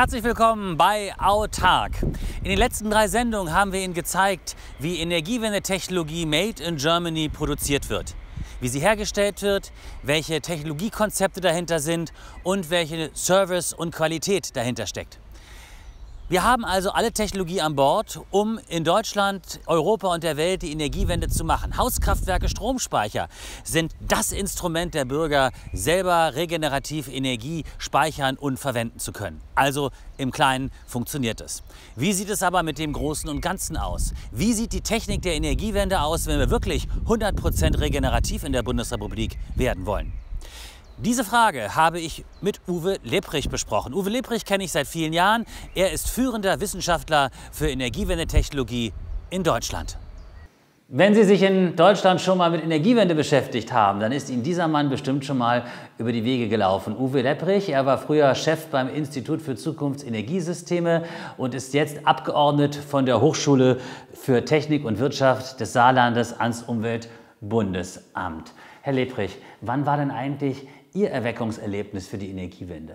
Herzlich willkommen bei Autark. In den letzten 3 Sendungen haben wir Ihnen gezeigt, wie Energiewende-Technologie Made in Germany produziert wird, wie sie hergestellt wird, welche Technologiekonzepte dahinter sind und welche Service und Qualität dahinter steckt. Wir haben also alle Technologie an Bord, um in Deutschland, Europa und der Welt die Energiewende zu machen. Hauskraftwerke, Stromspeicher sind das Instrument der Bürger, selber regenerativ Energie speichern und verwenden zu können. Also im Kleinen funktioniert es. Wie sieht es aber mit dem Großen und Ganzen aus? Wie sieht die Technik der Energiewende aus, wenn wir wirklich 100% regenerativ in der Bundesrepublik werden wollen? Diese Frage habe ich mit Uwe Lepprich besprochen. Uwe Lepprich kenne ich seit vielen Jahren. Er ist führender Wissenschaftler für Energiewendetechnologie in Deutschland. Wenn Sie sich in Deutschland schon mal mit Energiewende beschäftigt haben, dann ist Ihnen dieser Mann bestimmt schon mal über die Wege gelaufen. Uwe Lepprich, er war früher Chef beim Institut für Zukunftsenergiesysteme und ist jetzt Abgeordnet von der Hochschule für Technik und Wirtschaft des Saarlandes ans Umweltbundesamt. Herr Lepprich, wann war denn eigentlich Ihr Erweckungserlebnis für die Energiewende?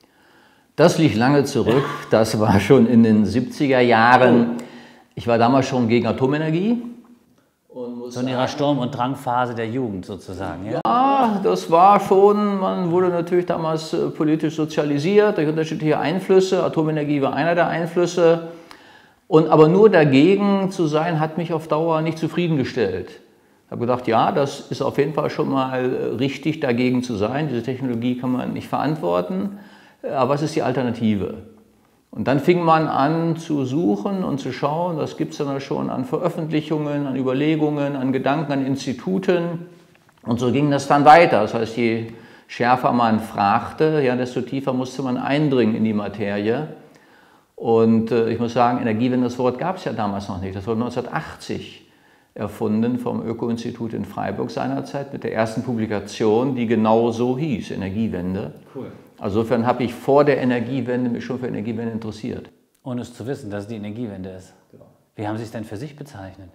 Das liegt lange zurück. Das war schon in den 70er Jahren. Ich war damals schon gegen Atomenergie. So in Ihrer Sturm- und Drangphase der Jugend sozusagen, ja? Ja, das war schon, man wurde natürlich damals politisch sozialisiert durch unterschiedliche Einflüsse. Atomenergie war einer der Einflüsse. Aber nur dagegen zu sein, hat mich auf Dauer nicht zufriedengestellt. Ich habe gedacht, ja, das ist auf jeden Fall schon mal richtig, dagegen zu sein. Diese Technologie kann man nicht verantworten. Aber was ist die Alternative? Und dann fing man an zu suchen und zu schauen, was gibt es dann schon an Veröffentlichungen, an Überlegungen, an Gedanken, an Instituten. Und so ging das dann weiter. Das heißt, je schärfer man fragte, ja, desto tiefer musste man eindringen in die Materie. Und ich muss sagen, Energiewende, das Wort gab es ja damals noch nicht. Das wurde 1980 erfunden vom Öko-Institut in Freiburg seinerzeit mit der ersten Publikation, die genau so hieß, Energiewende. Cool. Also insofern habe ich vor der Energiewende mich schon für Energiewende interessiert. Ohne es zu wissen, dass es die Energiewende ist. Genau. Wie haben Sie es denn für sich bezeichnet?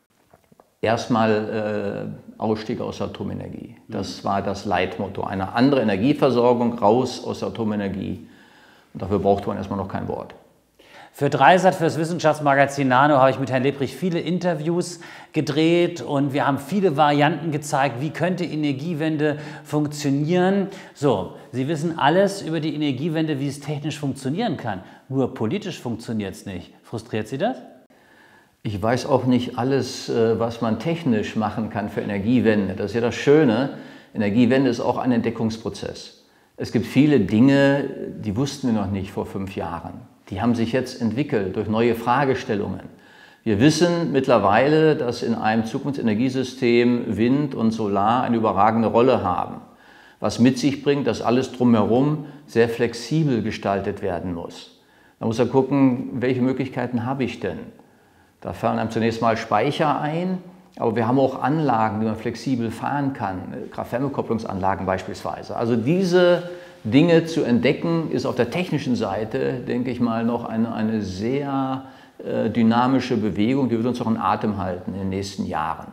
Erstmal Ausstieg aus Atomenergie. Das war das Leitmotto. Eine andere Energieversorgung, raus aus Atomenergie. Und dafür brauchte man erstmal noch kein Wort. Für Dreisat, für das Wissenschaftsmagazin Nano, habe ich mit Herrn Lepprich viele Interviews gedreht und wir haben viele Varianten gezeigt, wie könnte Energiewende funktionieren. So, Sie wissen alles über die Energiewende, wie es technisch funktionieren kann. Nur politisch funktioniert es nicht. Frustriert Sie das? Ich weiß auch nicht alles, was man technisch machen kann für Energiewende. Das ist ja das Schöne. Energiewende ist auch ein Entdeckungsprozess. Es gibt viele Dinge, die wussten wir noch nicht vor 5 Jahren. Die haben sich jetzt entwickelt durch neue Fragestellungen. Wir wissen mittlerweile, dass in einem Zukunftsenergiesystem Wind und Solar eine überragende Rolle haben. Was mit sich bringt, dass alles drumherum sehr flexibel gestaltet werden muss. Da muss man gucken, welche Möglichkeiten habe ich denn? Da fallen einem zunächst mal Speicher ein, aber wir haben auch Anlagen, die man flexibel fahren kann, Kraft-Wärme-Kopplungsanlagen beispielsweise. Also diese Dinge zu entdecken, ist auf der technischen Seite, denke ich mal, noch eine sehr dynamische Bewegung, die wird uns auch in Atem halten in den nächsten Jahren.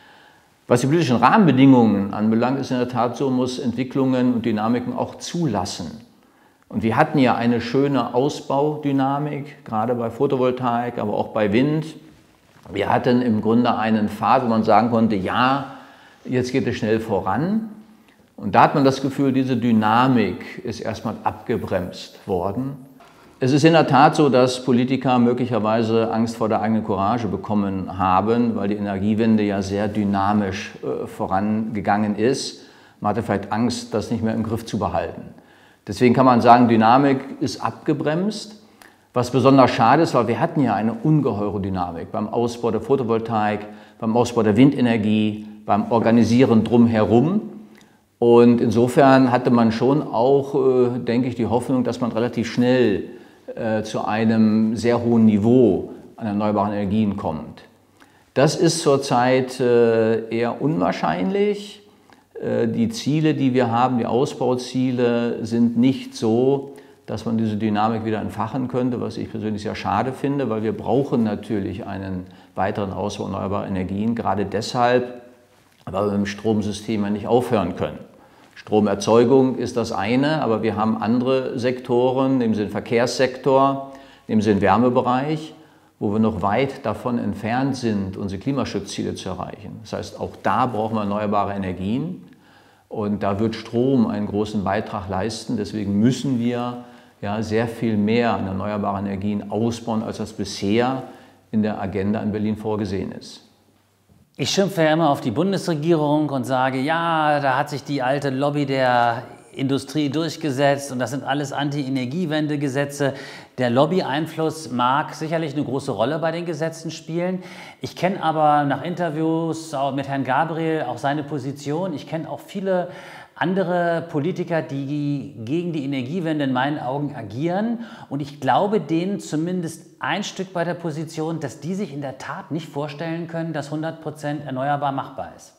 Was die politischen Rahmenbedingungen anbelangt, ist in der Tat so, man muss Entwicklungen und Dynamiken auch zulassen. Und wir hatten ja eine schöne Ausbaudynamik, gerade bei Photovoltaik, aber auch bei Wind. Wir hatten im Grunde einen Pfad, wo man sagen konnte, ja, jetzt geht es schnell voran. Und da hat man das Gefühl, diese Dynamik ist erstmal abgebremst worden. Es ist in der Tat so, dass Politiker möglicherweise Angst vor der eigenen Courage bekommen haben, weil die Energiewende ja sehr dynamisch vorangegangen ist. Man hatte vielleicht Angst, das nicht mehr im Griff zu behalten. Deswegen kann man sagen, Dynamik ist abgebremst. Was besonders schade ist, weil wir hatten ja eine ungeheure Dynamik beim Ausbau der Photovoltaik, beim Ausbau der Windenergie, beim Organisieren drumherum. Und insofern hatte man schon auch, denke ich, die Hoffnung, dass man relativ schnell zu einem sehr hohen Niveau an erneuerbaren Energien kommt. Das ist zurzeit eher unwahrscheinlich. Die Ziele, die wir haben, die Ausbauziele, sind nicht so, dass man diese Dynamik wieder entfachen könnte, was ich persönlich sehr schade finde, weil wir brauchen natürlich einen weiteren Ausbau erneuerbarer Energien, gerade deshalb, weil wir im Stromsystem ja nicht aufhören können. Stromerzeugung ist das eine, aber wir haben andere Sektoren, nehmen Sie den Verkehrssektor, nehmen Sie den Wärmebereich, wo wir noch weit davon entfernt sind, unsere Klimaschutzziele zu erreichen. Das heißt, auch da brauchen wir erneuerbare Energien und da wird Strom einen großen Beitrag leisten. Deswegen müssen wir sehr viel mehr an erneuerbaren Energien ausbauen, als das bisher in der Agenda in Berlin vorgesehen ist. Ich schimpfe ja immer auf die Bundesregierung und sage, ja, da hat sich die alte Lobby der Industrie durchgesetzt und das sind alles Anti-Energiewende-Gesetze. Der Lobby-Einfluss mag sicherlich eine große Rolle bei den Gesetzen spielen. Ich kenne aber nach Interviews auch mit Herrn Gabriel auch seine Position. Ich kenne auch viele andere Politiker, die gegen die Energiewende in meinen Augen agieren. Und ich glaube denen zumindest ein Stück bei der Position, dass die sich in der Tat nicht vorstellen können, dass 100% erneuerbar machbar ist.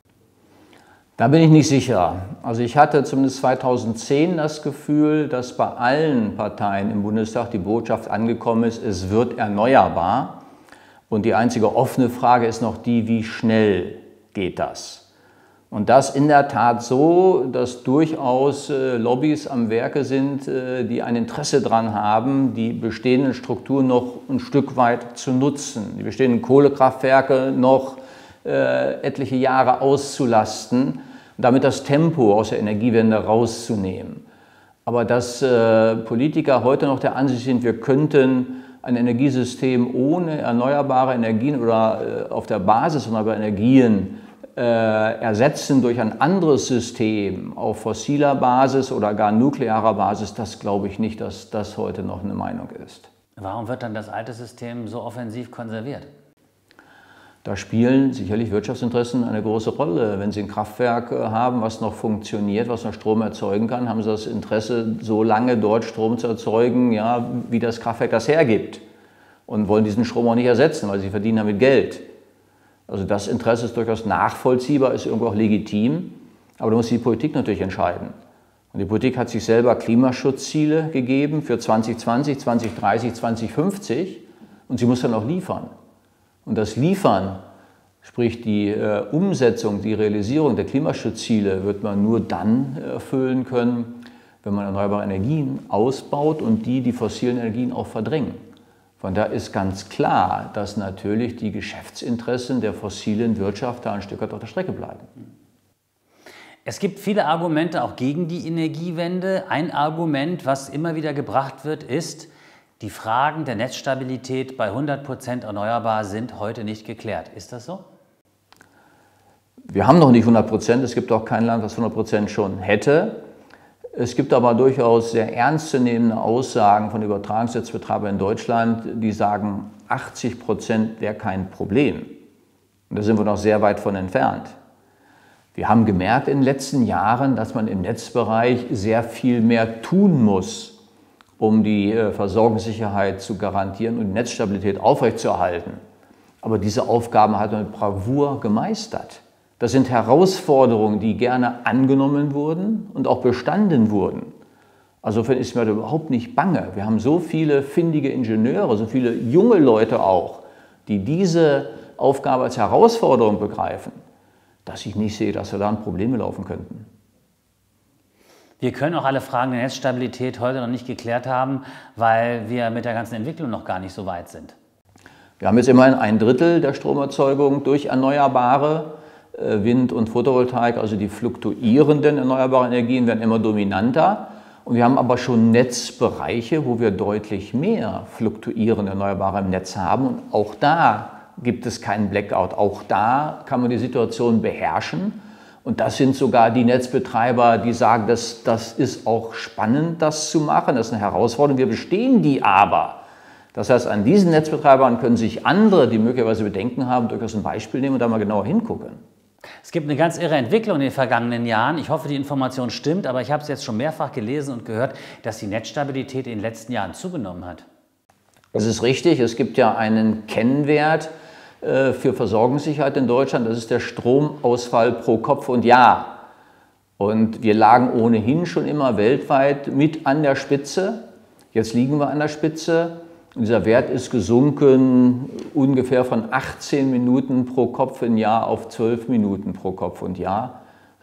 Da bin ich nicht sicher. Also ich hatte zumindest 2010 das Gefühl, dass bei allen Parteien im Bundestag die Botschaft angekommen ist, es wird erneuerbar. Und die einzige offene Frage ist noch die, wie schnell geht das? Und das in der Tat so, dass durchaus Lobbys am Werke sind, die ein Interesse daran haben, die bestehenden Strukturen noch ein Stück weit zu nutzen, die bestehenden Kohlekraftwerke noch etliche Jahre auszulasten und damit das Tempo aus der Energiewende rauszunehmen. Aber dass Politiker heute noch der Ansicht sind, wir könnten ein Energiesystem ohne erneuerbare Energien oder auf der Basis erneuerbarer Energien ersetzen durch ein anderes System auf fossiler Basis oder gar nuklearer Basis, das glaube ich nicht, dass das heute noch eine Meinung ist. Warum wird dann das alte System so offensiv konserviert? Da spielen sicherlich Wirtschaftsinteressen eine große Rolle. Wenn Sie ein Kraftwerk haben, was noch funktioniert, was noch Strom erzeugen kann, haben Sie das Interesse, so lange dort Strom zu erzeugen, wie das Kraftwerk das hergibt. Und wollen diesen Strom auch nicht ersetzen, weil Sie verdienen damit Geld. Also das Interesse ist durchaus nachvollziehbar, ist irgendwo auch legitim, aber da muss die Politik natürlich entscheiden. Und die Politik hat sich selber Klimaschutzziele gegeben für 2020, 2030, 2050 und sie muss dann auch liefern. Und das Liefern, sprich die Umsetzung, die Realisierung der Klimaschutzziele, wird man nur dann erfüllen können, wenn man erneuerbare Energien ausbaut und die fossilen Energien auch verdrängen. Von daher ist ganz klar, dass natürlich die Geschäftsinteressen der fossilen Wirtschaft da ein Stück weit auf der Strecke bleiben. Es gibt viele Argumente auch gegen die Energiewende. Ein Argument, was immer wieder gebracht wird, ist, die Fragen der Netzstabilität bei 100% erneuerbar sind heute nicht geklärt. Ist das so? Wir haben noch nicht 100%. Es gibt auch kein Land, das 100% schon hätte. Es gibt aber durchaus sehr ernstzunehmende Aussagen von Übertragungsnetzbetreibern in Deutschland, die sagen, 80% wäre kein Problem. Und da sind wir noch sehr weit von entfernt. Wir haben gemerkt in den letzten Jahren, dass man im Netzbereich sehr viel mehr tun muss, um die Versorgungssicherheit zu garantieren und die Netzstabilität aufrechtzuerhalten. Aber diese Aufgaben hat man mit Bravour gemeistert. Das sind Herausforderungen, die gerne angenommen wurden und auch bestanden wurden. Also ist mir da überhaupt nicht bange. Wir haben so viele findige Ingenieure, so viele junge Leute auch, die diese Aufgabe als Herausforderung begreifen, dass ich nicht sehe, dass wir da an Probleme laufen könnten. Wir können auch alle Fragen der Netzstabilität heute noch nicht geklärt haben, weil wir mit der ganzen Entwicklung noch gar nicht so weit sind. Wir haben jetzt immerhin 1/3 der Stromerzeugung durch Erneuerbare. Wind und Photovoltaik, also die fluktuierenden erneuerbaren Energien, werden immer dominanter. Und wir haben aber schon Netzbereiche, wo wir deutlich mehr fluktuierende Erneuerbare im Netz haben. Und auch da gibt es keinen Blackout. Auch da kann man die Situation beherrschen. Und das sind sogar die Netzbetreiber, die sagen, das ist auch spannend, das zu machen. Das ist eine Herausforderung. Wir bestehen die aber. Das heißt, an diesen Netzbetreibern können sich andere, die möglicherweise Bedenken haben, durchaus ein Beispiel nehmen und da mal genauer hingucken. Es gibt eine ganz irre Entwicklung in den vergangenen Jahren. Ich hoffe, die Information stimmt, aber ich habe es jetzt schon mehrfach gelesen und gehört, dass die Netzstabilität in den letzten Jahren zugenommen hat. Das ist richtig. Es gibt ja einen Kennwert für Versorgungssicherheit in Deutschland. Das ist der Stromausfall pro Kopf und Jahr. Und wir lagen ohnehin schon immer weltweit mit an der Spitze. Jetzt liegen wir an der Spitze. Und dieser Wert ist gesunken ungefähr von 18 Minuten pro Kopf im Jahr auf 12 Minuten pro Kopf und Jahr.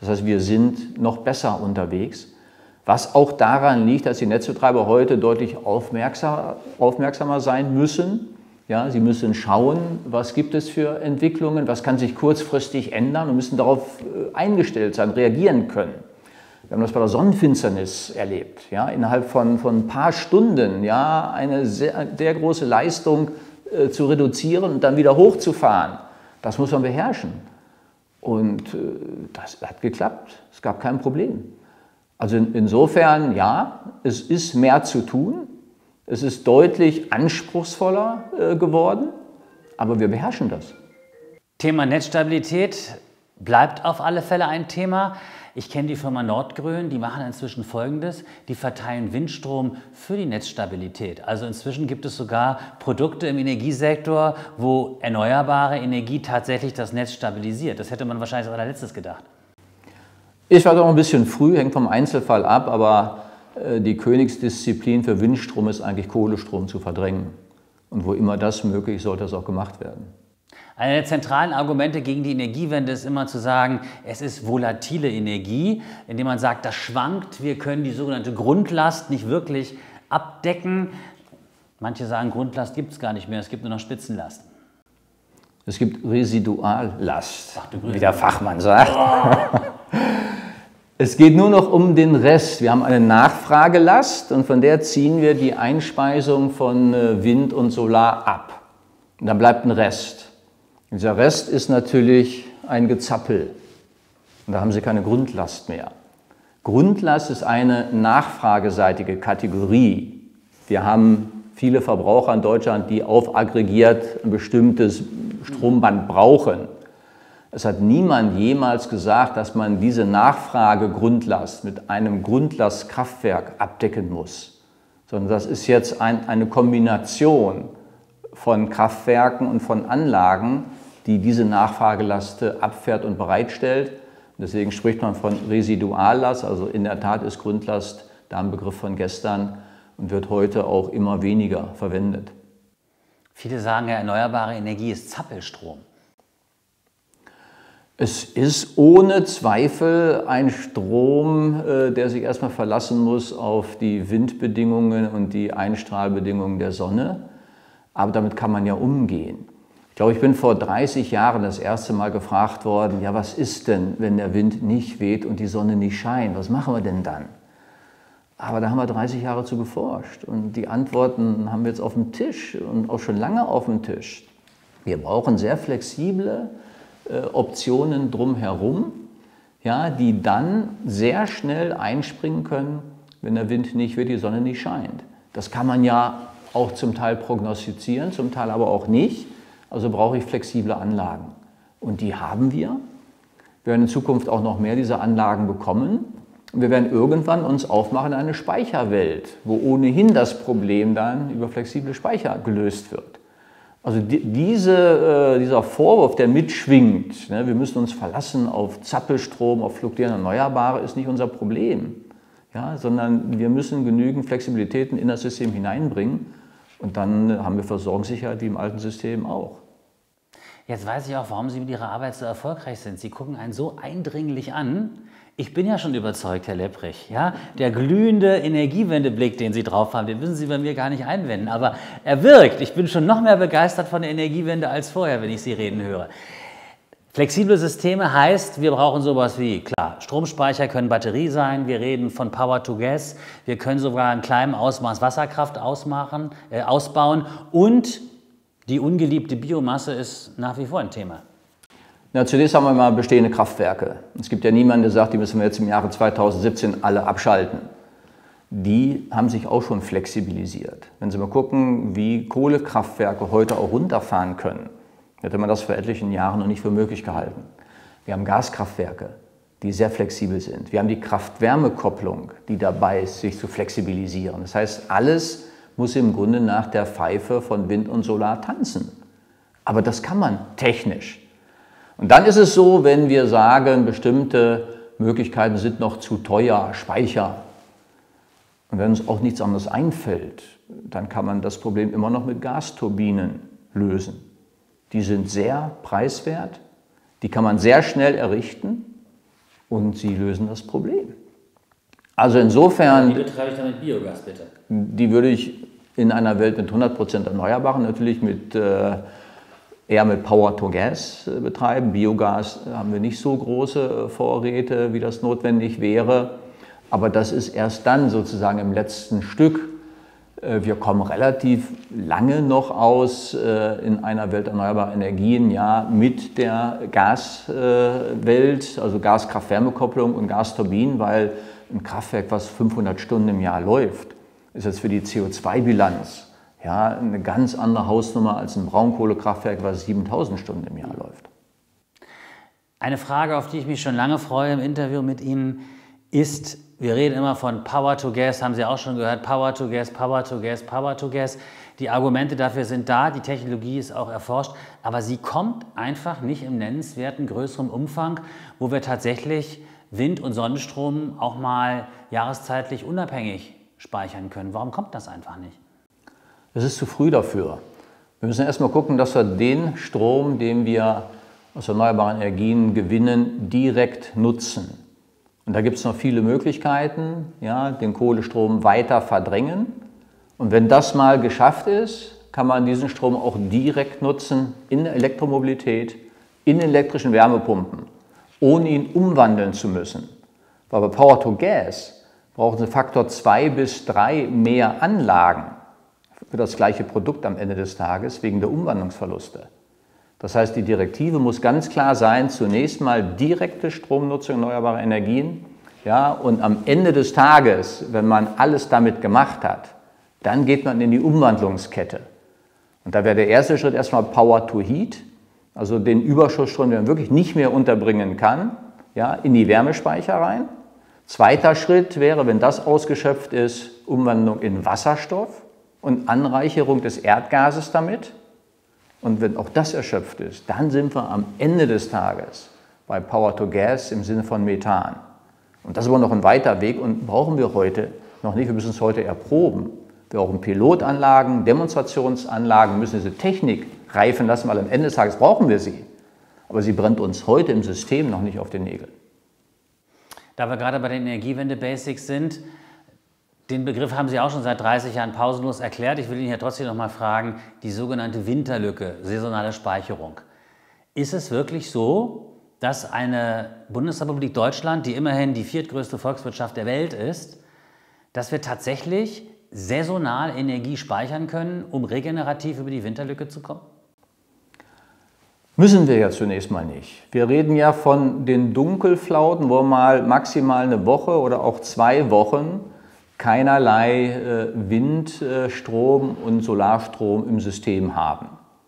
Das heißt, wir sind noch besser unterwegs, was auch daran liegt, dass die Netzbetreiber heute deutlich aufmerksamer sein müssen. Ja, sie müssen schauen, was gibt es für Entwicklungen, was kann sich kurzfristig ändern und müssen darauf eingestellt sein, reagieren können. Wir haben das bei der Sonnenfinsternis erlebt. Ja, innerhalb von ein paar Stunden, ja, eine sehr große Leistung zu reduzieren und dann wieder hochzufahren. Das muss man beherrschen. Und das hat geklappt. Es gab kein Problem. Also insofern, ja, es ist mehr zu tun. Es ist deutlich anspruchsvoller geworden, aber wir beherrschen das. Thema Netzstabilität bleibt auf alle Fälle ein Thema. Ich kenne die Firma Nordgrün, die machen inzwischen Folgendes, die verteilen Windstrom für die Netzstabilität. Also inzwischen gibt es sogar Produkte im Energiesektor, wo erneuerbare Energie tatsächlich das Netz stabilisiert. Das hätte man wahrscheinlich als allerletztes gedacht. Ich war doch ein bisschen früh, hängt vom Einzelfall ab, aber die Königsdisziplin für Windstrom ist eigentlich Kohlestrom zu verdrängen. Und wo immer das möglich ist, sollte das auch gemacht werden. Einer der zentralen Argumente gegen die Energiewende ist immer zu sagen, es ist volatile Energie, indem man sagt, das schwankt, wir können die sogenannte Grundlast nicht wirklich abdecken. Manche sagen, Grundlast gibt es gar nicht mehr, es gibt nur noch Spitzenlasten. Es gibt Residuallast, wie der Fachmann sagt. Oh. Es geht nur noch um den Rest. Wir haben eine Nachfragelast und von der ziehen wir die Einspeisung von Wind und Solar ab. Und dann bleibt ein Rest. Und dieser Rest ist natürlich ein Gezappel. Und da haben Sie keine Grundlast mehr. Grundlast ist eine nachfrageseitige Kategorie. Wir haben viele Verbraucher in Deutschland, die aufaggregiert ein bestimmtes Stromband brauchen. Es hat niemand jemals gesagt, dass man diese Nachfragegrundlast mit einem Grundlastkraftwerk abdecken muss, sondern das ist jetzt eine Kombination von Kraftwerken und von Anlagen, die diese Nachfragelast abfährt und bereitstellt. Deswegen spricht man von Residuallast, also in der Tat ist Grundlast da ein Begriff von gestern und wird heute auch immer weniger verwendet. Viele sagen ja, erneuerbare Energie ist Zappelstrom. Es ist ohne Zweifel ein Strom, der sich erstmal verlassen muss auf die Windbedingungen und die Einstrahlbedingungen der Sonne. Aber damit kann man ja umgehen. Ich glaube, ich bin vor 30 Jahren das erste Mal gefragt worden, ja, was ist denn, wenn der Wind nicht weht und die Sonne nicht scheint? Was machen wir denn dann? Aber da haben wir 30 Jahre zu geforscht und die Antworten haben wir jetzt auf dem Tisch und auch schon lange auf dem Tisch. Wir brauchen sehr flexible Optionen drumherum, ja, die dann sehr schnell einspringen können, wenn der Wind nicht weht, die Sonne nicht scheint. Das kann man ja auch zum Teil prognostizieren, zum Teil aber auch nicht. Also brauche ich flexible Anlagen. Und die haben wir. Wir werden in Zukunft auch noch mehr dieser Anlagen bekommen. Und wir werden irgendwann uns aufmachen in eine Speicherwelt, wo ohnehin das Problem dann über flexible Speicher gelöst wird. Also dieser Vorwurf, der mitschwingt, ne, wir müssen uns verlassen auf Zappelstrom, auf fluktuierende Erneuerbare, ist nicht unser Problem. Ja, sondern wir müssen genügend Flexibilitäten in das System hineinbringen und dann haben wir Versorgungssicherheit wie im alten System auch. Jetzt weiß ich auch, warum Sie mit Ihrer Arbeit so erfolgreich sind. Sie gucken einen so eindringlich an. Ich bin ja schon überzeugt, Herr Lepprich. Ja? Der glühende Energiewendeblick, den Sie drauf haben, den müssen Sie bei mir gar nicht einwenden. Aber er wirkt. Ich bin schon noch mehr begeistert von der Energiewende als vorher, wenn ich Sie reden höre. Flexible Systeme heißt, wir brauchen sowas wie, klar, Stromspeicher können Batterie sein, wir reden von Power to Gas, wir können sogar in kleinem Ausmaß Wasserkraft ausbauen und die ungeliebte Biomasse ist nach wie vor ein Thema. Na, zunächst haben wir mal bestehende Kraftwerke. Es gibt ja niemanden, der sagt, die müssen wir jetzt im Jahre 2017 alle abschalten. Die haben sich auch schon flexibilisiert. Wenn Sie mal gucken, wie Kohlekraftwerke heute auch runterfahren können, hätte man das vor etlichen Jahren noch nicht für möglich gehalten. Wir haben Gaskraftwerke, die sehr flexibel sind. Wir haben die Kraft-Wärme-Kopplung, die dabei ist, sich zu flexibilisieren. Das heißt, alles muss im Grunde nach der Pfeife von Wind und Solar tanzen. Aber das kann man technisch. Und dann ist es so, wenn wir sagen, bestimmte Möglichkeiten sind noch zu teuer, Speicher, und wenn uns auch nichts anderes einfällt, dann kann man das Problem immer noch mit Gasturbinen lösen. Die sind sehr preiswert, die kann man sehr schnell errichten und sie lösen das Problem. Also insofern... Wie betreibe ich damit Biogas, bitte? Die würde ich in einer Welt mit 100% Erneuerbaren natürlich eher mit Power to Gas betreiben. Biogas haben wir nicht so große Vorräte, wie das notwendig wäre. Aber das ist erst dann sozusagen im letzten Stück. Wir kommen relativ lange noch aus in einer Welt erneuerbarer Energien, ja, mit der Gaswelt, also Gas-Kraft-Wärme-Kopplung und Gasturbinen, weil ein Kraftwerk, was 500 Stunden im Jahr läuft, ist jetzt für die CO2-Bilanz ja, eine ganz andere Hausnummer als ein Braunkohlekraftwerk, was 7000 Stunden im Jahr läuft. Eine Frage, auf die ich mich schon lange freue im Interview mit Ihnen, ist, wir reden immer von Power to Gas, haben Sie auch schon gehört, Power to Gas, Power to Gas, Power to Gas. Die Argumente dafür sind da, die Technologie ist auch erforscht, aber sie kommt einfach nicht im nennenswerten größeren Umfang, wo wir tatsächlich Wind- und Sonnenstrom auch mal jahreszeitlich unabhängig speichern können. Warum kommt das einfach nicht? Es ist zu früh dafür. Wir müssen erstmal gucken, dass wir den Strom, den wir aus erneuerbaren Energien gewinnen, direkt nutzen. Und da gibt es noch viele Möglichkeiten, ja, den Kohlestrom weiter verdrängen. Und wenn das mal geschafft ist, kann man diesen Strom auch direkt nutzen in der Elektromobilität, in elektrischen Wärmepumpen, ohne ihn umwandeln zu müssen. Weil bei Power to Gas brauchen Sie Faktor 2 bis 3 mehr Anlagen für das gleiche Produkt am Ende des Tages wegen der Umwandlungsverluste. Das heißt, die Direktive muss ganz klar sein, zunächst mal direkte Stromnutzung erneuerbarer Energien, ja, und am Ende des Tages, wenn man alles damit gemacht hat, dann geht man in die Umwandlungskette. Und da wäre der erste Schritt erstmal Power to Heat, also den Überschussstrom, den man wirklich nicht mehr unterbringen kann, ja, in die Wärmespeicher rein. Zweiter Schritt wäre, wenn das ausgeschöpft ist, Umwandlung in Wasserstoff und Anreicherung des Erdgases damit. Und wenn auch das erschöpft ist, dann sind wir am Ende des Tages bei Power to Gas im Sinne von Methan. Und das ist aber noch ein weiter Weg und brauchen wir heute noch nicht. Wir müssen es heute erproben. Wir brauchen Pilotanlagen, Demonstrationsanlagen, müssen diese Technik reifen lassen, weil am Ende des Tages brauchen wir sie. Aber sie brennt uns heute im System noch nicht auf den Nägeln. Da wir gerade bei den Energiewende-Basics sind, den Begriff haben Sie auch schon seit 30 Jahren pausenlos erklärt. Ich will Ihnen ja trotzdem noch mal fragen, die sogenannte Winterlücke, saisonale Speicherung. Ist es wirklich so, dass eine Bundesrepublik Deutschland, die immerhin die viertgrößte Volkswirtschaft der Welt ist, dass wir tatsächlich saisonal Energie speichern können, um regenerativ über die Winterlücke zu kommen? Müssen wir ja zunächst mal nicht. Wir reden ja von den Dunkelflauten, wo wir mal maximal eine Woche oder auch 2 Wochen keinerlei Windstrom und Solarstrom im System haben.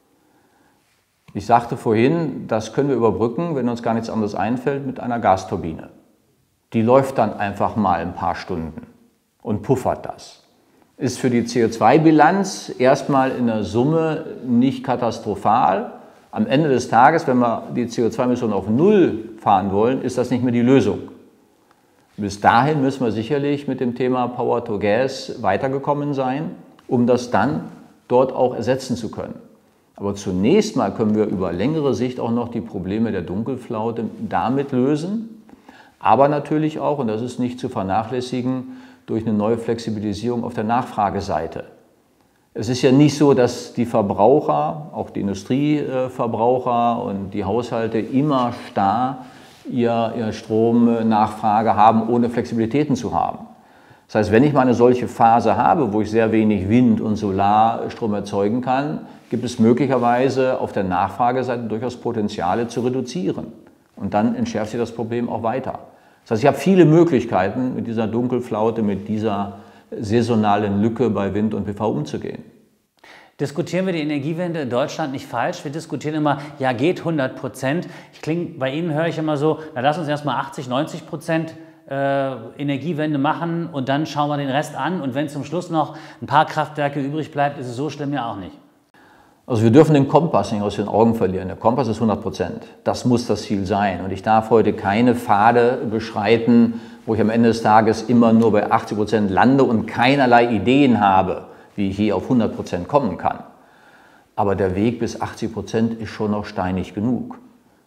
Ich sagte vorhin, das können wir überbrücken, wenn uns gar nichts anderes einfällt, mit einer Gasturbine. Die läuft dann einfach mal ein paar Stunden und puffert das. Ist für die CO2-Bilanz erstmal in der Summe nicht katastrophal. Am Ende des Tages, wenn wir die CO2-Emissionen auf Null fahren wollen, ist das nicht mehr die Lösung. Bis dahin müssen wir sicherlich mit dem Thema Power to Gas weitergekommen sein, um das dann dort auch ersetzen zu können. Aber zunächst mal können wir über längere Sicht auch noch die Probleme der Dunkelflaute damit lösen, aber natürlich auch, und das ist nicht zu vernachlässigen, durch eine neue Flexibilisierung auf der Nachfrageseite. Es ist ja nicht so, dass die Verbraucher, auch die Industrieverbraucher und die Haushalte immer starr ihre Stromnachfrage haben, ohne Flexibilitäten zu haben. Das heißt, wenn ich mal eine solche Phase habe, wo ich sehr wenig Wind- und Solarstrom erzeugen kann, gibt es möglicherweise auf der Nachfrageseite durchaus Potenziale zu reduzieren. Und dann entschärft sich das Problem auch weiter. Das heißt, ich habe viele Möglichkeiten, mit dieser Dunkelflaute, mit dieser saisonalen Lücke bei Wind und PV umzugehen. Diskutieren wir die Energiewende in Deutschland nicht falsch? Wir diskutieren immer, ja, geht 100%. Bei Ihnen höre ich immer so, na lass uns erstmal 80-90% Energiewende machen und dann schauen wir den Rest an. Und wenn zum Schluss noch ein paar Kraftwerke übrig bleibt, ist es so schlimm ja auch nicht. Also wir dürfen den Kompass nicht aus den Augen verlieren. Der Kompass ist 100%. Das muss das Ziel sein. Und ich darf heute keine Pfade beschreiten, wo ich am Ende des Tages immer nur bei 80% lande und keinerlei Ideen habe, wie ich hier auf 100% kommen kann. Aber der Weg bis 80% ist schon noch steinig genug.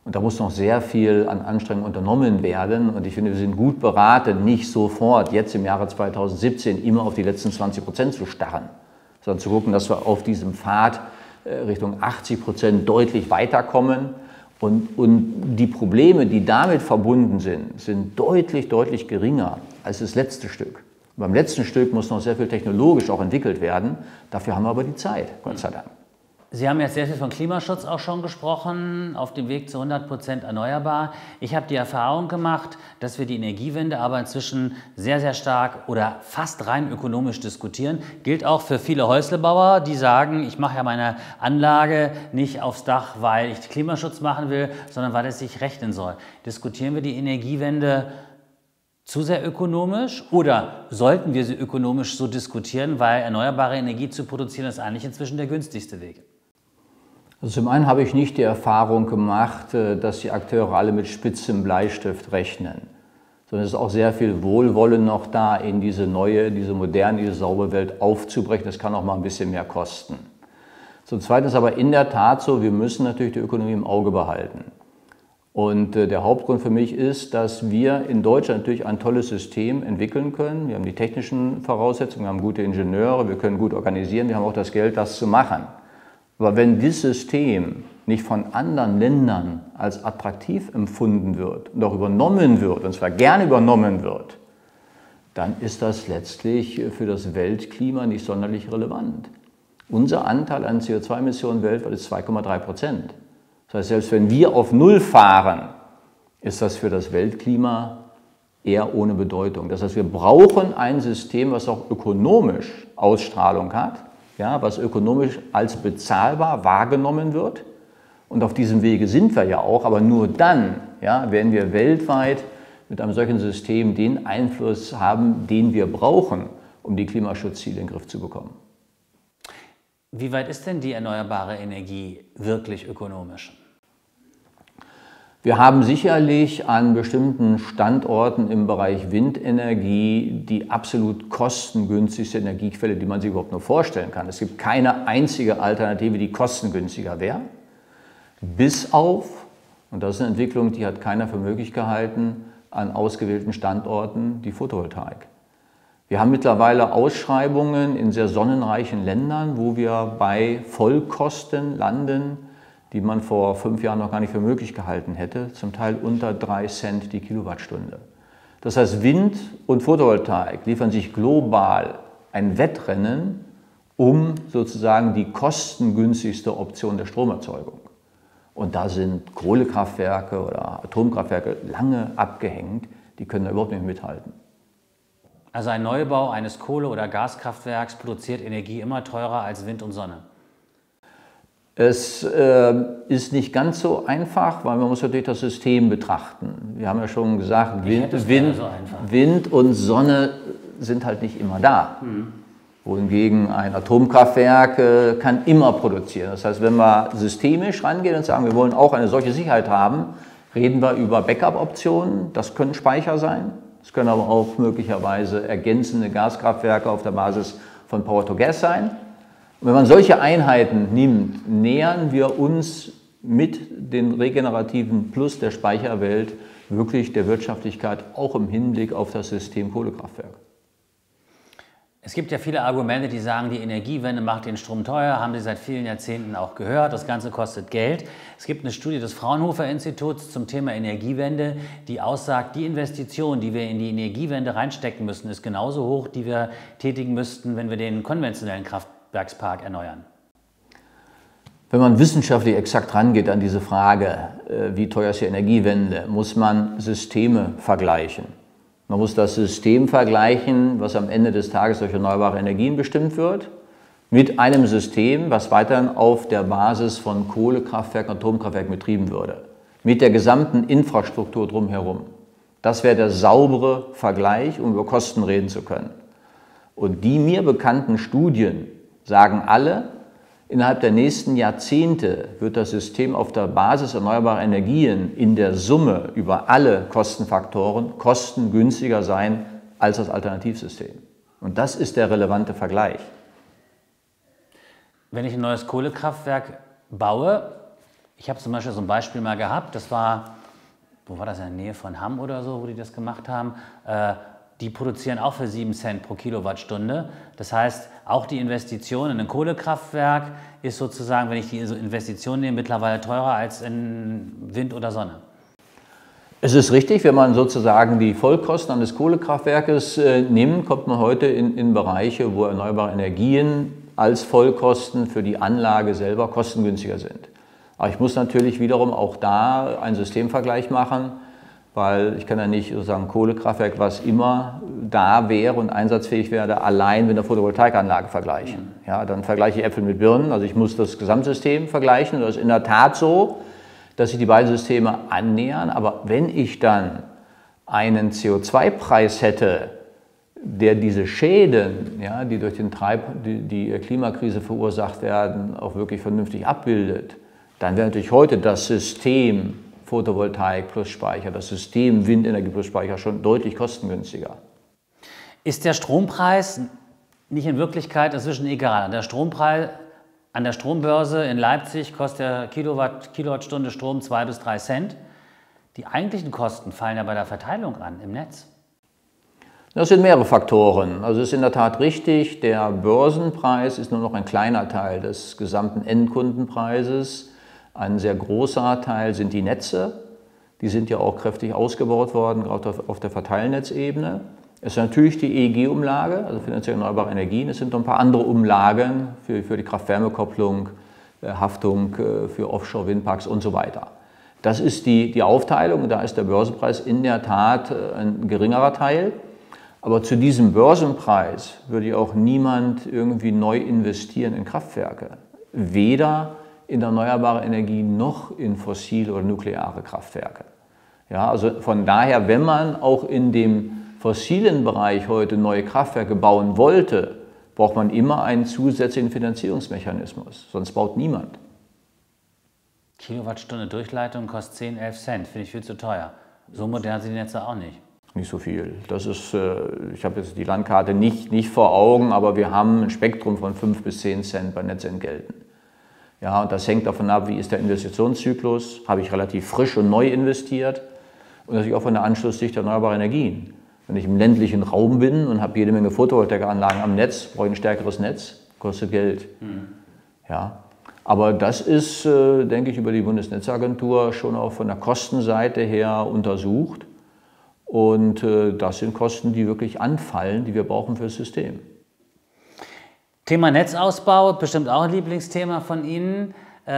Und da muss noch sehr viel an Anstrengungen unternommen werden. Und ich finde, wir sind gut beraten, nicht sofort, jetzt im Jahre 2017, immer auf die letzten 20% zu starren, sondern zu gucken, dass wir auf diesem Pfad Richtung 80% deutlich weiterkommen. Und die Probleme, die damit verbunden sind, sind deutlich, deutlich geringer als das letzte Stück. Beim letzten Stück muss noch sehr viel technologisch auch entwickelt werden. Dafür haben wir aber die Zeit, Gott sei Dank. Sie haben jetzt sehr viel von Klimaschutz auch schon gesprochen, auf dem Weg zu 100% erneuerbar. Ich habe die Erfahrung gemacht, dass wir die Energiewende aber inzwischen sehr, sehr stark oder fast rein ökonomisch diskutieren. Gilt auch für viele Häuslebauer, die sagen, ich mache ja meine Anlage nicht aufs Dach, weil ich Klimaschutz machen will, sondern weil es sich rechnen soll. Diskutieren wir die Energiewende zu sehr ökonomisch oder sollten wir sie ökonomisch so diskutieren, weil erneuerbare Energie zu produzieren ist eigentlich inzwischen der günstigste Weg? Also zum einen habe ich nicht die Erfahrung gemacht, dass die Akteure alle mit spitzem Bleistift rechnen, sondern es ist auch sehr viel Wohlwollen noch da, in diese neue, diese moderne, diese saubere Welt aufzubrechen. Das kann auch mal ein bisschen mehr kosten. Zum Zweiten ist aber in der Tat so, wir müssen natürlich die Ökonomie im Auge behalten. Und der Hauptgrund für mich ist, dass wir in Deutschland natürlich ein tolles System entwickeln können. Wir haben die technischen Voraussetzungen, wir haben gute Ingenieure, wir können gut organisieren, wir haben auch das Geld, das zu machen. Aber wenn dieses System nicht von anderen Ländern als attraktiv empfunden wird und auch übernommen wird, und zwar gerne übernommen wird, dann ist das letztlich für das Weltklima nicht sonderlich relevant. Unser Anteil an CO2-Emissionen weltweit ist 2,3%. Das heißt, selbst wenn wir auf Null fahren, ist das für das Weltklima eher ohne Bedeutung. Das heißt, wir brauchen ein System, was auch ökonomisch Ausstrahlung hat, ja, was ökonomisch als bezahlbar wahrgenommen wird. Und auf diesem Wege sind wir ja auch, aber nur dann, ja, werden wir weltweit mit einem solchen System den Einfluss haben, den wir brauchen, um die Klimaschutzziele in den Griff zu bekommen. Wie weit ist denn die erneuerbare Energie wirklich ökonomisch? Wir haben sicherlich an bestimmten Standorten im Bereich Windenergie die absolut kostengünstigste Energiequelle, die man sich überhaupt nur vorstellen kann. Es gibt keine einzige Alternative, die kostengünstiger wäre, bis auf, und das ist eine Entwicklung, die hat keiner für möglich gehalten, an ausgewählten Standorten die Photovoltaik. Wir haben mittlerweile Ausschreibungen in sehr sonnenreichen Ländern, wo wir bei Vollkosten landen, die man vor 5 Jahren noch gar nicht für möglich gehalten hätte, zum Teil unter 3 Cent die Kilowattstunde. Das heißt, Wind und Photovoltaik liefern sich global ein Wettrennen um sozusagen die kostengünstigste Option der Stromerzeugung. Und da sind Kohlekraftwerke oder Atomkraftwerke lange abgehängt, die können da überhaupt nicht mithalten. Also ein Neubau eines Kohle- oder Gaskraftwerks produziert Energie immer teurer als Wind und Sonne? Es ist nicht ganz so einfach, weil man muss natürlich das System betrachten. Wir haben ja schon gesagt, Wind und Sonne sind halt nicht immer da. Wohingegen ein Atomkraftwerk kann immer produzieren. Das heißt, wenn wir systemisch rangehen und sagen, wir wollen auch eine solche Sicherheit haben, reden wir über Backup-Optionen. Das können Speicher sein. Es können aber auch möglicherweise ergänzende Gaskraftwerke auf der Basis von Power-to-Gas sein. Und wenn man solche Einheiten nimmt, nähern wir uns mit den regenerativen Plus der Speicherwelt wirklich der Wirtschaftlichkeit, auch im Hinblick auf das System Kohlekraftwerk. Es gibt ja viele Argumente, die sagen, die Energiewende macht den Strom teuer, haben Sie seit vielen Jahrzehnten auch gehört, das Ganze kostet Geld. Es gibt eine Studie des Fraunhofer-Instituts zum Thema Energiewende, die aussagt, die Investition, die wir in die Energiewende reinstecken müssen, ist genauso hoch, die wir tätigen müssten, wenn wir den konventionellen Kraftwerkspark erneuern. Wenn man wissenschaftlich exakt rangeht an diese Frage, wie teuer ist die Energiewende, muss man Systeme vergleichen. Man muss das System vergleichen, was am Ende des Tages durch erneuerbare Energien bestimmt wird, mit einem System, was weiterhin auf der Basis von Kohlekraftwerken, Atomkraftwerken betrieben würde, mit der gesamten Infrastruktur drumherum. Das wäre der saubere Vergleich, um über Kosten reden zu können. Und die mir bekannten Studien sagen alle, innerhalb der nächsten Jahrzehnte wird das System auf der Basis erneuerbarer Energien in der Summe über alle Kostenfaktoren kostengünstiger sein als das Alternativsystem. Und das ist der relevante Vergleich. Wenn ich ein neues Kohlekraftwerk baue, Ich habe zum Beispiel so ein Beispiel mal gehabt, das war, wo war das, in der Nähe von Hamm oder so, wo die das gemacht haben. Die produzieren auch für 7 Cent pro Kilowattstunde. Das heißt, auch die Investition in ein Kohlekraftwerk ist sozusagen, wenn ich die Investition nehme, mittlerweile teurer als in Wind oder Sonne. Es ist richtig, wenn man sozusagen die Vollkosten eines Kohlekraftwerkes nimmt, kommt man heute in Bereiche, wo erneuerbare Energien als Vollkosten für die Anlage selber kostengünstiger sind. Aber ich muss natürlich wiederum auch da einen Systemvergleich machen, weil ich kann ja nicht sozusagen ein Kohlekraftwerk, was immer da wäre und einsatzfähig wäre, allein mit einer Photovoltaikanlage vergleichen. Ja, dann vergleiche ich Äpfel mit Birnen, also ich muss das Gesamtsystem vergleichen. Das ist in der Tat so, dass sich die beiden Systeme annähern, aber wenn ich dann einen CO2-Preis hätte, der diese Schäden, ja, die durch die Klimakrise verursacht werden, auch wirklich vernünftig abbildet, dann wäre natürlich heute das System Photovoltaik plus Speicher, das System Windenergie plus Speicher schon deutlich kostengünstiger. Ist der Strompreis nicht in Wirklichkeit inzwischen egal? Der Strompreis an der Strombörse in Leipzig kostet der Kilowattstunde Strom 2 bis 3 Cent. Die eigentlichen Kosten fallen ja bei der Verteilung an im Netz. Das sind mehrere Faktoren. Also es ist in der Tat richtig, der Börsenpreis ist nur noch ein kleiner Teil des gesamten Endkundenpreises. Ein sehr großer Teil sind die Netze. Die sind ja auch kräftig ausgebaut worden, gerade auf der Verteilnetzebene. Es ist natürlich die EEG-Umlage, also finanziell erneuerbare Energien. Es sind noch ein paar andere Umlagen für die Kraft-Wärme-Kopplung, Haftung für Offshore-Windparks und so weiter. Das ist die Aufteilung und da ist der Börsenpreis in der Tat ein geringerer Teil. Aber zu diesem Börsenpreis würde auch niemand irgendwie neu investieren in Kraftwerke. Weder in erneuerbare Energie noch in fossile oder nukleare Kraftwerke. Ja, also von daher, wenn man auch in dem fossilen Bereich heute neue Kraftwerke bauen wollte, braucht man immer einen zusätzlichen Finanzierungsmechanismus, sonst baut niemand. Kilowattstunde Durchleitung kostet 10, 11 Cent, finde ich viel zu teuer. So modern sind die Netze auch nicht. Nicht so viel. Das ist, ich habe jetzt die Landkarte nicht vor Augen, aber wir haben ein Spektrum von 5 bis 10 Cent bei Netzentgelten. Ja, und das hängt davon ab, wie ist der Investitionszyklus, habe ich relativ frisch und neu investiert und natürlich auch von der Anschlussdichte erneuerbarer Energien. Wenn ich im ländlichen Raum bin und habe jede Menge Photovoltaikanlagen am Netz, brauche ich ein stärkeres Netz, kostet Geld. Ja, aber das ist, denke ich, über die Bundesnetzagentur schon auch von der Kostenseite her untersucht. Und das sind Kosten, die wirklich anfallen, die wir brauchen für das System. Thema Netzausbau, bestimmt auch ein Lieblingsthema von Ihnen.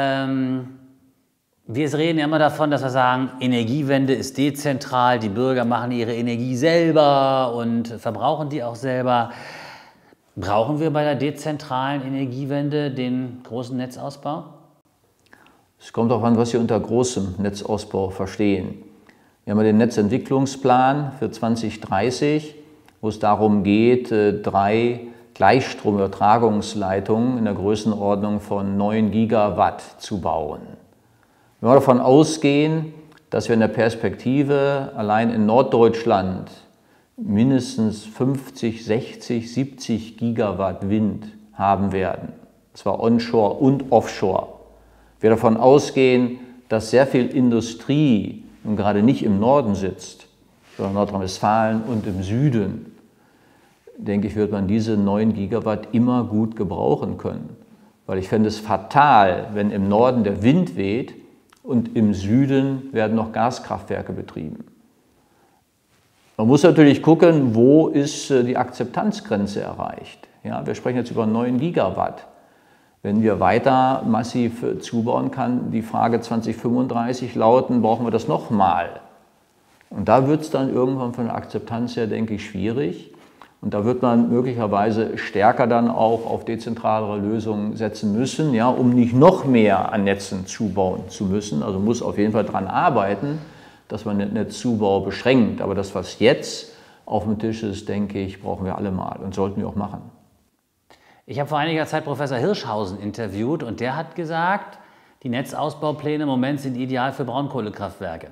Wir reden ja immer davon, dass wir sagen, Energiewende ist dezentral, die Bürger machen ihre Energie selber und verbrauchen die auch selber. Brauchen wir bei der dezentralen Energiewende den großen Netzausbau? Es kommt darauf an, was Sie unter großem Netzausbau verstehen. Wir haben den Netzentwicklungsplan für 2030, wo es darum geht, 3 Gleichstromübertragungsleitungen in der Größenordnung von 9 Gigawatt zu bauen. Wenn wir davon ausgehen, dass wir in der Perspektive allein in Norddeutschland mindestens 50, 60, 70 Gigawatt Wind haben werden, zwar onshore und offshore, wir davon ausgehen, dass sehr viel Industrie nun gerade nicht im Norden sitzt, sondern in Nordrhein-Westfalen und im Süden, denke ich, wird man diese 9 Gigawatt immer gut gebrauchen können. Weil ich fände es fatal, wenn im Norden der Wind weht und im Süden werden noch Gaskraftwerke betrieben. Man muss natürlich gucken, wo ist die Akzeptanzgrenze erreicht. Ja, wir sprechen jetzt über 9 Gigawatt. Wenn wir weiter massiv zubauen, kann die Frage 2035 lauten, brauchen wir das nochmal? Und da wird es dann irgendwann von der Akzeptanz her, denke ich, schwierig. Und da wird man möglicherweise stärker dann auch auf dezentralere Lösungen setzen müssen, ja, um nicht noch mehr an Netzen zubauen zu müssen. Also muss auf jeden Fall daran arbeiten, dass man den Netzzubau beschränkt. Aber das, was jetzt auf dem Tisch ist, denke ich, brauchen wir alle mal und sollten wir auch machen. Ich habe vor einiger Zeit Professor Hirschhausen interviewt und der hat gesagt, die Netzausbaupläne im Moment sind ideal für Braunkohlekraftwerke.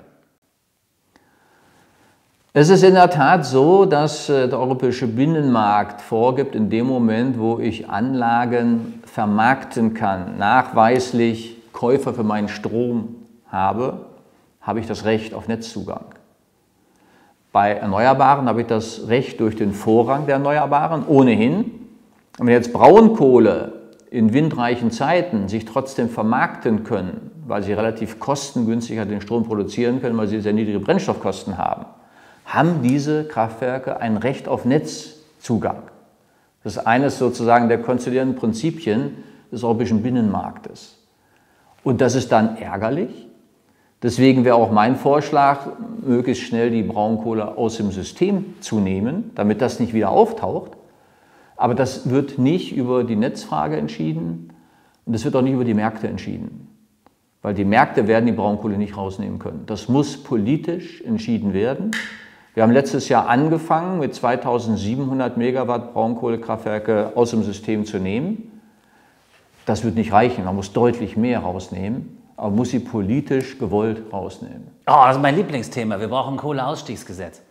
Es ist in der Tat so, dass der europäische Binnenmarkt vorgibt, in dem Moment, wo ich Anlagen vermarkten kann, nachweislich Käufer für meinen Strom habe, habe ich das Recht auf Netzzugang. Bei Erneuerbaren habe ich das Recht durch den Vorrang der Erneuerbaren ohnehin. Und wenn jetzt Braunkohle in windreichen Zeiten sich trotzdem vermarkten können, weil sie relativ kostengünstiger den Strom produzieren können, weil sie sehr niedrige Brennstoffkosten haben, haben diese Kraftwerke ein Recht auf Netzzugang. Das ist eines sozusagen der konstituierenden Prinzipien des europäischen Binnenmarktes. Und das ist dann ärgerlich. Deswegen wäre auch mein Vorschlag, möglichst schnell die Braunkohle aus dem System zu nehmen, damit das nicht wieder auftaucht. Aber das wird nicht über die Netzfrage entschieden und das wird auch nicht über die Märkte entschieden. Weil die Märkte werden die Braunkohle nicht rausnehmen können. Das muss politisch entschieden werden. Wir haben letztes Jahr angefangen, mit 2700 Megawatt Braunkohlekraftwerke aus dem System zu nehmen. Das wird nicht reichen, man muss deutlich mehr rausnehmen. Aber muss sie politisch gewollt rausnehmen. Oh, das ist mein Lieblingsthema. Wir brauchen ein Kohleausstiegsgesetz.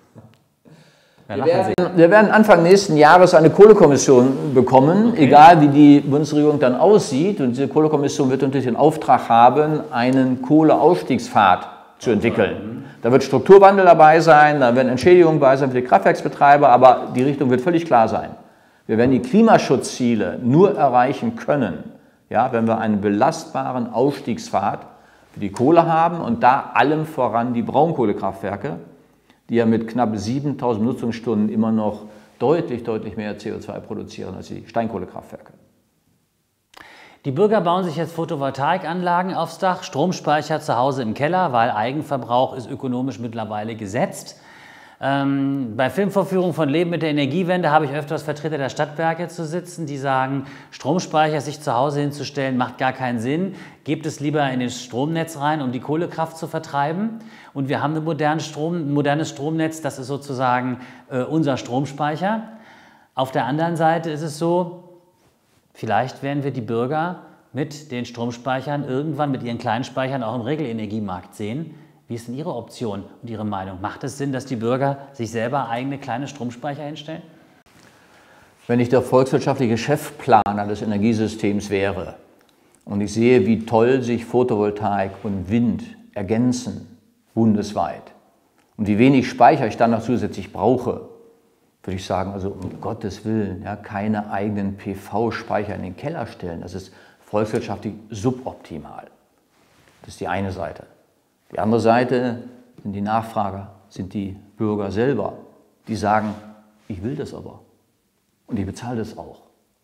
Wir werden Anfang nächsten Jahres eine Kohlekommission bekommen, okay, egal wie die Bundesregierung dann aussieht. Und diese Kohlekommission wird natürlich den Auftrag haben, einen Kohleausstiegspfad zu entwickeln. Da wird Strukturwandel dabei sein, da werden Entschädigungen dabei sein für die Kraftwerksbetreiber, aber die Richtung wird völlig klar sein. Wir werden die Klimaschutzziele nur erreichen können, ja, wenn wir einen belastbaren Ausstiegspfad für die Kohle haben und da allem voran die Braunkohlekraftwerke, die ja mit knapp 7000 Nutzungsstunden immer noch deutlich mehr CO2 produzieren als die Steinkohlekraftwerke. Die Bürger bauen sich jetzt Photovoltaikanlagen aufs Dach, Stromspeicher zu Hause im Keller, weil Eigenverbrauch ist ökonomisch mittlerweile gesetzt. Bei Filmvorführungen von Leben mit der Energiewende habe ich öfters Vertreter der Stadtwerke zu sitzen, die sagen, Stromspeicher sich zu Hause hinzustellen, macht gar keinen Sinn. Gebt es lieber in das Stromnetz rein, um die Kohlekraft zu vertreiben. Und wir haben ein modernes Stromnetz, das ist sozusagen unser Stromspeicher. Auf der anderen Seite ist es so, vielleicht werden wir die Bürger mit den Stromspeichern irgendwann mit ihren kleinen Speichern auch im Regelenergiemarkt sehen. Wie ist denn Ihre Option und Ihre Meinung? Macht es Sinn, dass die Bürger sich selber eigene kleine Stromspeicher hinstellen? Wenn ich der volkswirtschaftliche Chefplaner des Energiesystems wäre und ich sehe, wie toll sich Photovoltaik und Wind ergänzen bundesweit und wie wenig Speicher ich dann noch zusätzlich brauche, würde ich sagen, also um Gottes Willen, ja, keine eigenen PV-Speicher in den Keller stellen. Das ist volkswirtschaftlich suboptimal. Das ist die eine Seite. Die andere Seite sind die Nachfrager, sind die Bürger selber, die sagen, ich will das aber und ich bezahle das auch.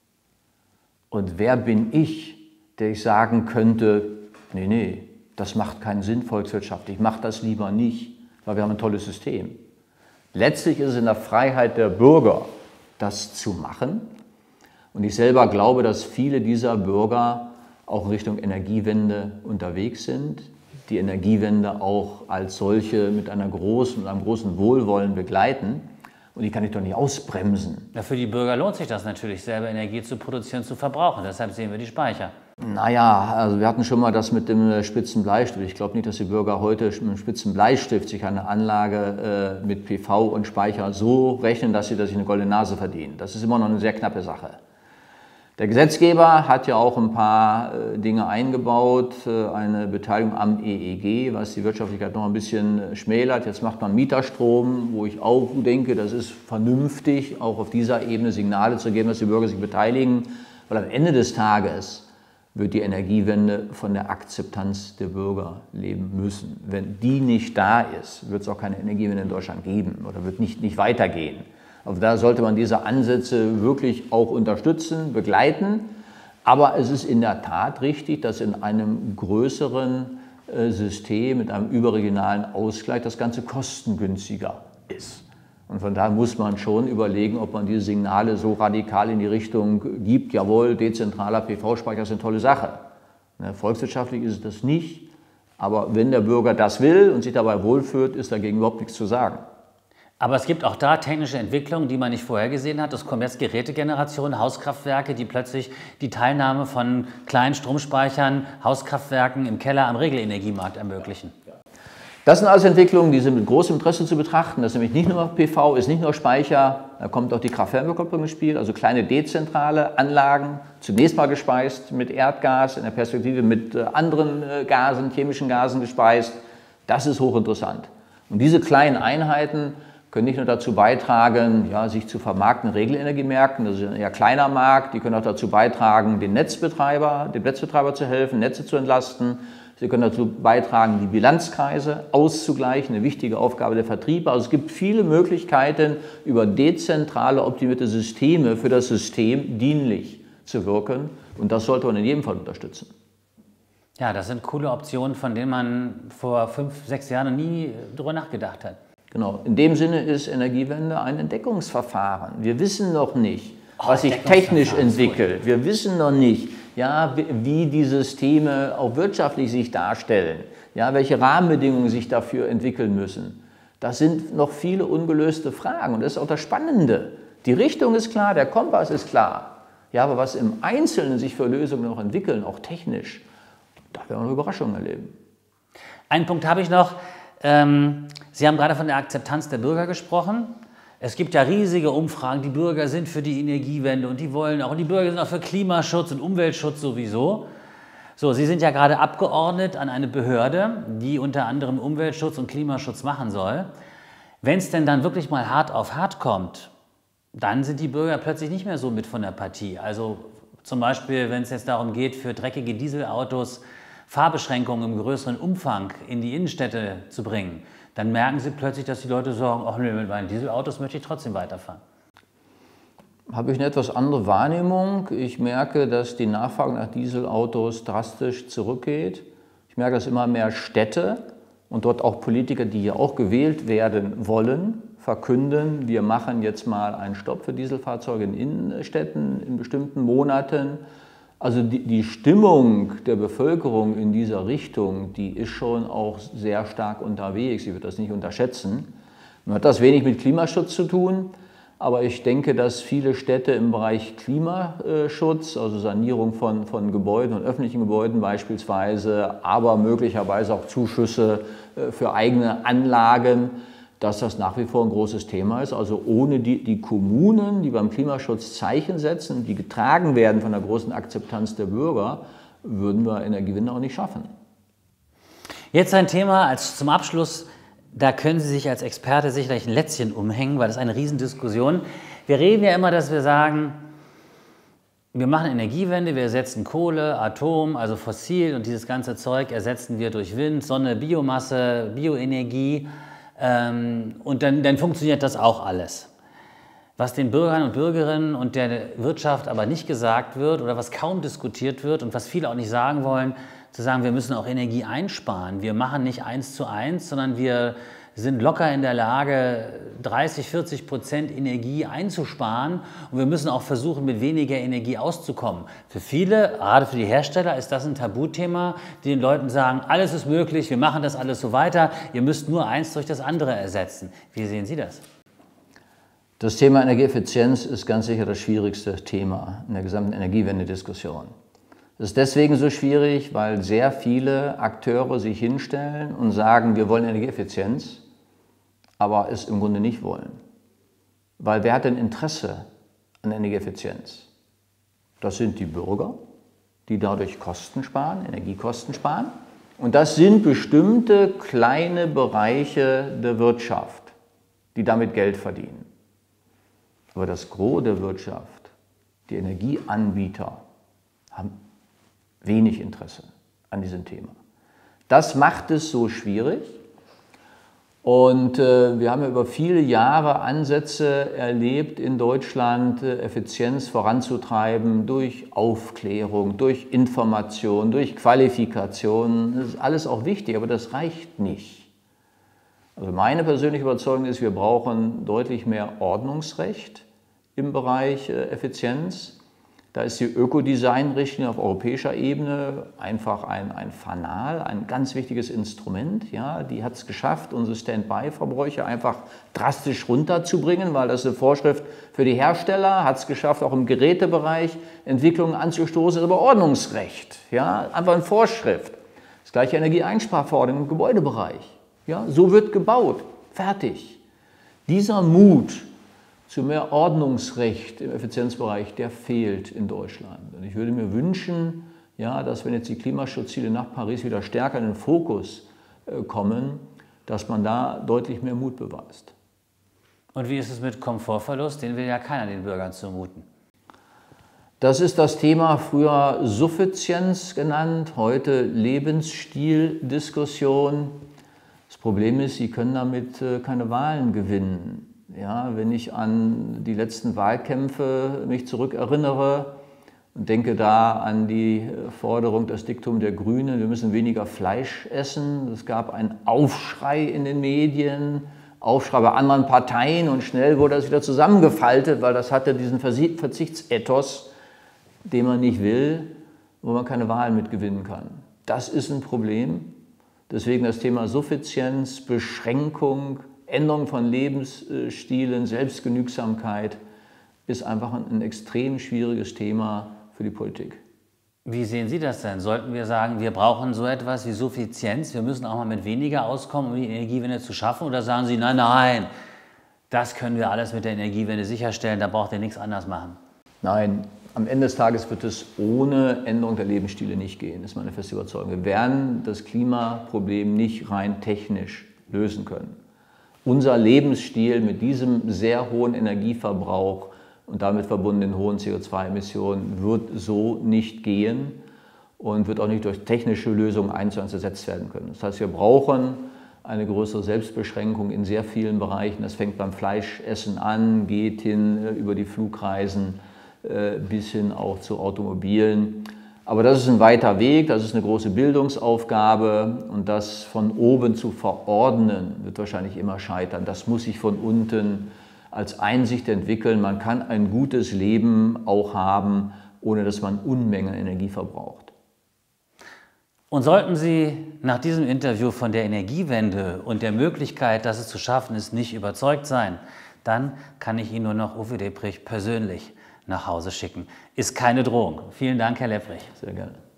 Und wer bin ich, der ich sagen könnte, nee, das macht keinen Sinn volkswirtschaftlich, ich mache das lieber nicht, weil wir haben ein tolles System. Letztlich ist es in der Freiheit der Bürger, das zu machen. Und ich selber glaube, dass viele dieser Bürger auch in Richtung Energiewende unterwegs sind, die Energiewende auch als solche mit einem großen Wohlwollen begleiten. Und die kann ich doch nicht ausbremsen. Ja, für die Bürger lohnt sich das natürlich, selber Energie zu produzieren, zu verbrauchen. Deshalb sehen wir die Speicher. Naja, also wir hatten schon mal das mit dem spitzen Bleistift. Ich glaube nicht, dass die Bürger heute mit einem spitzen Bleistift sich eine Anlage mit PV und Speicher so rechnen, dass sie eine goldene Nase verdienen. Das ist immer noch eine sehr knappe Sache. Der Gesetzgeber hat ja auch ein paar Dinge eingebaut, eine Beteiligung am EEG, was die Wirtschaftlichkeit noch ein bisschen schmälert. Jetzt macht man Mieterstrom, wo ich auch denke, das ist vernünftig, auch auf dieser Ebene Signale zu geben, dass die Bürger sich beteiligen, weil am Ende des Tages wird die Energiewende von der Akzeptanz der Bürger leben müssen. Wenn die nicht da ist, wird es auch keine Energiewende in Deutschland geben oder wird nicht weitergehen. Also da sollte man diese Ansätze wirklich auch unterstützen, begleiten. Aber es ist in der Tat richtig, dass in einem größeren System mit einem überregionalen Ausgleich das Ganze kostengünstiger ist. Und von daher muss man schon überlegen, ob man diese Signale so radikal in die Richtung gibt, jawohl, dezentraler PV-Speicher ist eine tolle Sache. Volkswirtschaftlich ist es das nicht, aber wenn der Bürger das will und sich dabei wohlfühlt, ist dagegen überhaupt nichts zu sagen. Aber es gibt auch da technische Entwicklungen, die man nicht vorhergesehen hat. Es kommen jetzt Gerätegenerationen, Hauskraftwerke, die plötzlich die Teilnahme von kleinen Stromspeichern, Hauskraftwerken im Keller am Regelenergiemarkt ermöglichen. Das sind alles Entwicklungen, die sind mit großem Interesse zu betrachten. Das ist nämlich nicht nur PV, ist nicht nur Speicher, da kommt auch die Kraft-Wärme-Kopplung ins Spiel, also kleine dezentrale Anlagen, zunächst mal gespeist mit Erdgas, in der Perspektive mit anderen Gasen, chemischen Gasen gespeist. Das ist hochinteressant. Und diese kleinen Einheiten können nicht nur dazu beitragen, ja, sich zu vermarkten in Regelenergiemärkten, das ist ein eher kleiner Markt, die können auch dazu beitragen, dem Netzbetreiber zu helfen, Netze zu entlasten. Sie können dazu beitragen, die Bilanzkreise auszugleichen, eine wichtige Aufgabe der Vertriebe. Also es gibt viele Möglichkeiten, über dezentrale, optimierte Systeme für das System dienlich zu wirken. Und das sollte man in jedem Fall unterstützen. Ja, das sind coole Optionen, von denen man vor 5, 6 Jahren noch nie drüber nachgedacht hat. Genau, in dem Sinne ist Energiewende ein Entdeckungsverfahren. Wir wissen noch nicht, was sich technisch entwickelt. Wir wissen noch nicht, ja, wie die Systeme auch wirtschaftlich sich darstellen, ja, welche Rahmenbedingungen sich dafür entwickeln müssen. Das sind noch viele ungelöste Fragen und das ist auch das Spannende. Die Richtung ist klar, der Kompass ist klar, ja, aber was im Einzelnen sich für Lösungen noch entwickeln, auch technisch, da werden wir noch Überraschungen erleben. Einen Punkt habe ich noch. Sie haben gerade von der Akzeptanz der Bürger gesprochen. Es gibt ja riesige Umfragen, die Bürger sind für die Energiewende und die wollen auch, und die Bürger sind auch für Klimaschutz und Umweltschutz sowieso. So, Sie sind ja gerade Abgeordnet an eine Behörde, die unter anderem Umweltschutz und Klimaschutz machen soll. Wenn es denn dann wirklich mal hart auf hart kommt, dann sind die Bürger plötzlich nicht mehr so mit von der Partie. Also zum Beispiel, wenn es jetzt darum geht, für dreckige Dieselautos Fahrbeschränkungen im größeren Umfang in die Innenstädte zu bringen, dann merken sie plötzlich, dass die Leute sagen, ach nee, mit meinen Dieselautos möchte ich trotzdem weiterfahren. Habe ich eine etwas andere Wahrnehmung. Ich merke, dass die Nachfrage nach Dieselautos drastisch zurückgeht. Ich merke, dass immer mehr Städte und dort auch Politiker, die ja auch gewählt werden wollen, verkünden, wir machen jetzt mal einen Stopp für Dieselfahrzeuge in Innenstädten in bestimmten Monaten. Also die Stimmung der Bevölkerung in dieser Richtung, die ist schon auch sehr stark unterwegs. Ich würde das nicht unterschätzen. Nun hat das wenig mit Klimaschutz zu tun, aber ich denke, dass viele Städte im Bereich Klimaschutz, also Sanierung von Gebäuden und öffentlichen Gebäuden beispielsweise, aber möglicherweise auch Zuschüsse für eigene Anlagen, dass das nach wie vor ein großes Thema ist. Also ohne die Kommunen, die beim Klimaschutz Zeichen setzen, die getragen werden von der großen Akzeptanz der Bürger, würden wir Energiewende auch nicht schaffen. Jetzt ein Thema zum Abschluss, da können Sie sich als Experte sicherlich ein Lätzchen umhängen, weil das ist eine Riesendiskussion. Wir reden ja immer, dass wir sagen, wir machen Energiewende, wir ersetzen Kohle, Atom, also fossil und dieses ganze Zeug ersetzen wir durch Wind, Sonne, Biomasse, Bioenergie. Und dann funktioniert das auch alles. Was den Bürgern und Bürgerinnen und der Wirtschaft aber nicht gesagt wird oder was kaum diskutiert wird und was viele auch nicht sagen wollen, zu sagen, wir müssen auch Energie einsparen. Wir machen nicht 1:1, sondern wir sind locker in der Lage, 30–40% Energie einzusparen und wir müssen auch versuchen, mit weniger Energie auszukommen. Für viele, gerade für die Hersteller, ist das ein Tabuthema, die den Leuten sagen, alles ist möglich, wir machen das alles so weiter, ihr müsst nur eins durch das andere ersetzen. Wie sehen Sie das? Das Thema Energieeffizienz ist ganz sicher das schwierigste Thema in der gesamten Energiewende-Diskussion. Es ist deswegen so schwierig, weil sehr viele Akteure sich hinstellen und sagen, wir wollen Energieeffizienz, aber es im Grunde nicht wollen. Weil wer hat denn Interesse an Energieeffizienz? Das sind die Bürger, die dadurch Kosten sparen, Energiekosten sparen. Und das sind bestimmte kleine Bereiche der Wirtschaft, die damit Geld verdienen. Aber das Gros der Wirtschaft, die Energieanbieter, haben wenig Interesse an diesem Thema. Das macht es so schwierig. Und wir haben ja über viele Jahre Ansätze erlebt, in Deutschland Effizienz voranzutreiben durch Aufklärung, durch Information, durch Qualifikation. Das ist alles auch wichtig, aber das reicht nicht. Also meine persönliche Überzeugung ist, wir brauchen deutlich mehr Ordnungsrecht im Bereich Effizienz. Da ist die Ökodesign-Richtlinie auf europäischer Ebene einfach ein Fanal, ein ganz wichtiges Instrument. Ja, die hat es geschafft, unsere Standby-Verbräuche einfach drastisch runterzubringen, weil das ist eine Vorschrift für die Hersteller, hat es geschafft, auch im Gerätebereich Entwicklungen anzustoßen, ist aber Ordnungsrecht. Ja, einfach eine Vorschrift. Das gleiche Energieeinsparverordnung im Gebäudebereich. Ja, so wird gebaut. Fertig. Dieser Mut zu mehr Ordnungsrecht im Effizienzbereich, der fehlt in Deutschland. Und ich würde mir wünschen, ja, dass wenn jetzt die Klimaschutzziele nach Paris wieder stärker in den Fokus kommen, dass man da deutlich mehr Mut beweist. Und wie ist es mit Komfortverlust? Den will ja keiner den Bürgern zumuten. Das ist das Thema, früher Suffizienz genannt, heute Lebensstildiskussion. Das Problem ist, Sie können damit keine Wahlen gewinnen. Ja, wenn ich an die letzten Wahlkämpfe mich zurückerinnere und denke da an die Forderung, das Diktum der Grünen, wir müssen weniger Fleisch essen. Es gab einen Aufschrei in den Medien, Aufschrei bei anderen Parteien und schnell wurde das wieder zusammengefaltet, weil das hatte diesen Verzichtsethos, den man nicht will, wo man keine Wahlen mitgewinnen kann. Das ist ein Problem. Deswegen das Thema Suffizienz, Beschränkung, Änderung von Lebensstilen, Selbstgenügsamkeit ist einfach ein extrem schwieriges Thema für die Politik. Wie sehen Sie das denn? Sollten wir sagen, wir brauchen so etwas wie Suffizienz, wir müssen auch mal mit weniger auskommen, um die Energiewende zu schaffen? Oder sagen Sie, nein, nein, das können wir alles mit der Energiewende sicherstellen, da braucht ihr nichts anders machen? Nein, am Ende des Tages wird es ohne Änderung der Lebensstile nicht gehen, das ist meine feste Überzeugung. Wir werden das Klimaproblem nicht rein technisch lösen können. Unser Lebensstil mit diesem sehr hohen Energieverbrauch und damit verbundenen hohen CO2-Emissionen wird so nicht gehen und wird auch nicht durch technische Lösungen 1:1 ersetzt werden können. Das heißt, wir brauchen eine größere Selbstbeschränkung in sehr vielen Bereichen. Das fängt beim Fleischessen an, geht hin über die Flugreisen bis hin auch zu Automobilen. Aber das ist ein weiter Weg, das ist eine große Bildungsaufgabe und das von oben zu verordnen, wird wahrscheinlich immer scheitern. Das muss sich von unten als Einsicht entwickeln. Man kann ein gutes Leben auch haben, ohne dass man Unmengen Energie verbraucht. Und sollten Sie nach diesem Interview von der Energiewende und der Möglichkeit, dass es zu schaffen ist, nicht überzeugt sein, dann kann ich Ihnen nur noch Uwe Depprich persönlich nach Hause schicken. Ist keine Drohung. Vielen Dank, Herr Lepprich. Sehr gerne.